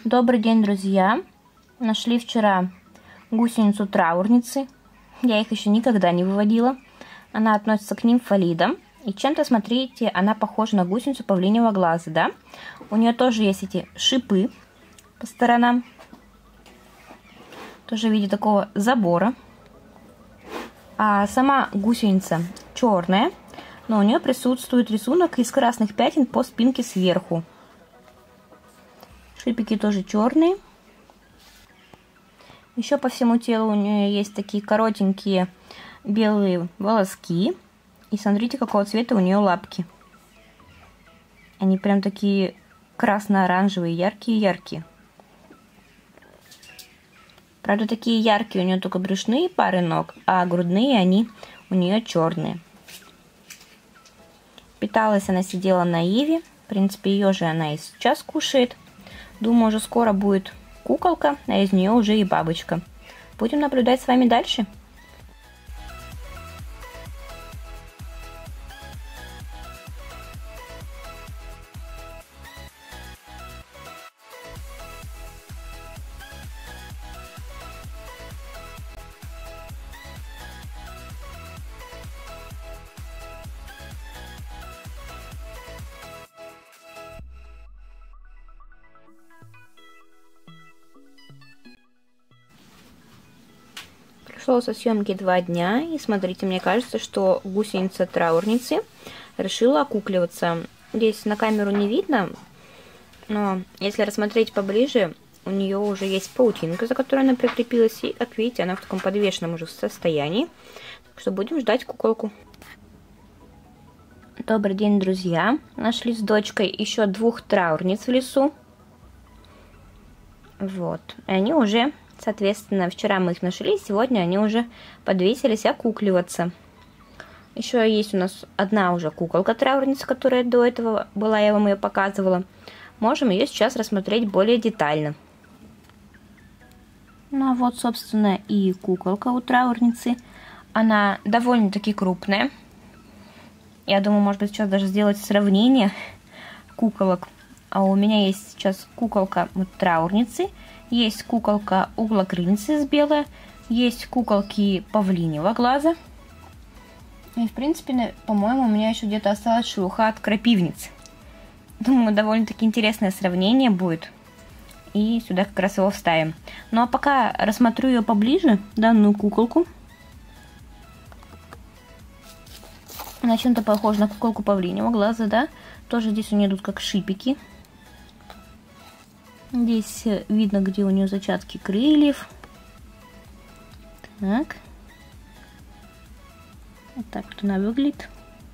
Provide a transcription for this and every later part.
Добрый день, друзья! Нашли вчера гусеницу траурницы. Я их еще никогда не выводила. Она относится к нимфалидам. И чем-то, смотрите, она похожа на гусеницу павлиньего глаза, да? У нее тоже есть эти шипы по сторонам. Тоже в виде такого забора. А сама гусеница черная, но у нее присутствует рисунок из красных пятен по спинке сверху. Шипики тоже черные. Еще по всему телу у нее есть такие коротенькие белые волоски. И смотрите, какого цвета у нее лапки. Они прям такие красно-оранжевые, яркие-яркие. Правда, такие яркие у нее только брюшные пары ног, а грудные они у нее черные. Питалась она, сидела на иве. В принципе, ее же она и сейчас кушает. Думаю, уже скоро будет куколка, а из нее уже и бабочка. Будем наблюдать с вами дальше. Прошло со съемки 2 дня, и смотрите, мне кажется, что гусеница траурницы решила окукливаться. Здесь на камеру не видно, но если рассмотреть поближе, у нее уже есть паутинка, за которой она прикрепилась, и, как видите, она в таком подвешенном уже состоянии. Так что будем ждать куколку. Добрый день, друзья! Нашли с дочкой еще 2 траурниц в лесу. Вот, и они уже... Соответственно, вчера мы их нашли, сегодня они уже подвесились окукливаться. Еще есть у нас одна уже куколка траурница, которая до этого была, я вам ее показывала. Можем ее сейчас рассмотреть более детально. Ну а вот, собственно, и куколка у траурницы. Она довольно-таки крупная. Я думаю, может быть, сейчас даже сделать сравнение куколок. А у меня есть сейчас куколка траурницы. Есть куколка углокрыльницы белая, есть куколки павлиньего глаза. И, в принципе, по-моему, у меня еще где-то осталась шелуха от крапивницы. Думаю, довольно-таки интересное сравнение будет. И сюда как раз его вставим. Ну, а пока рассмотрю ее поближе, данную куколку. Она чем-то похожа на куколку павлиньего глаза, да? Тоже здесь у нее идут как шипики. Здесь видно, где у нее зачатки крыльев. Так. Вот так вот она выглядит.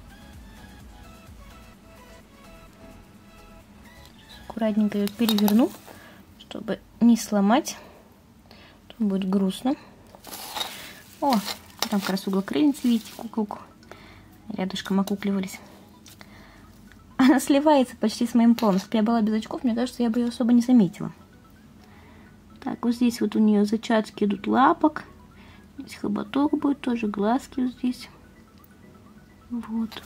Сейчас аккуратненько ее переверну, чтобы не сломать. Тут будет грустно. О, там как раз углокрыльницы, видите, куколку. Рядышком окукливались. Она сливается почти с моим полом. Если бы я была без очков, мне кажется, я бы ее особо не заметила. Так, вот здесь вот у нее зачатки идут лапок. Здесь хоботок будет, тоже глазки вот здесь. Вот.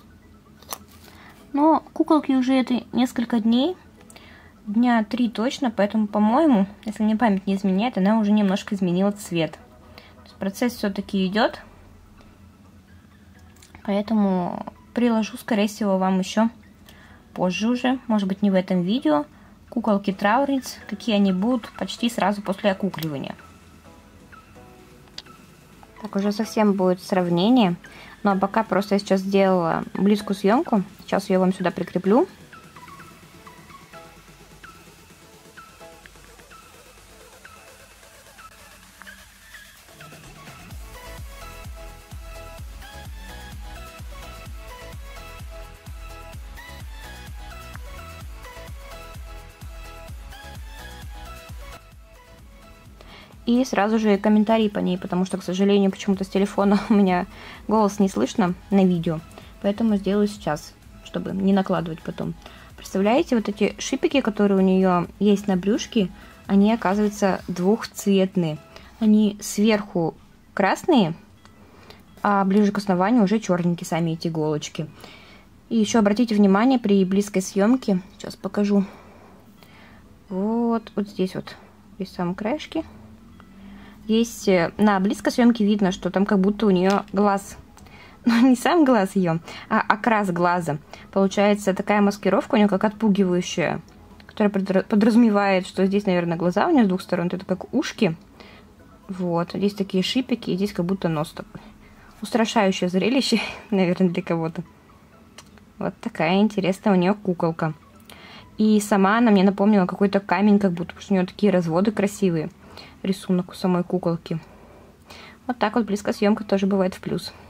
Но куколки уже это несколько дней. Дня 3 точно, поэтому, по-моему, если мне память не изменяет, она уже немножко изменила цвет. То есть процесс все-таки идет. Поэтому приложу, скорее всего, вам еще позже уже, может быть, не в этом видео, куколки траурниц, какие они будут почти сразу после окукливания. Так, уже совсем будет сравнение. Ну а пока просто я сейчас сделала близкую съемку. Сейчас я вам сюда прикреплю. И сразу же комментарии по ней, потому что, к сожалению, почему-то с телефона у меня голос не слышно на видео. Поэтому сделаю сейчас, чтобы не накладывать потом. Представляете, вот эти шипики, которые у нее есть на брюшке, они, оказывается, двухцветные. Они сверху красные, а ближе к основанию уже черненькие сами эти иголочки. И еще обратите внимание при близкой съемке, сейчас покажу. Вот. вот здесь вот, здесь в самом краешке. Здесь на близкосъемке видно, что там как будто у нее глаз. Ну, не сам глаз ее, а окрас глаза. Получается такая маскировка у нее как отпугивающая, которая подразумевает, что здесь, наверное, глаза у нее с двух сторон. Это как ушки. Вот, здесь такие шипики, и здесь как будто нос такой. Устрашающее зрелище, наверное, для кого-то. Вот такая интересная у нее куколка. И сама она мне напомнила какой-то камень, как будто, потому что у нее такие разводы красивые. Рисунок у самой куколки. Вот так вот близкосъемка тоже бывает в плюс.